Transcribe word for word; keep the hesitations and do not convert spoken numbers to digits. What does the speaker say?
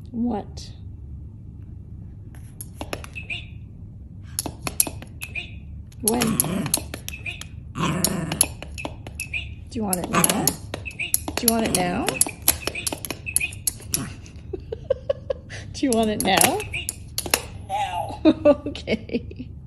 What? When? Do you want it now? Do you want it now? Do you want it now? Now. Okay.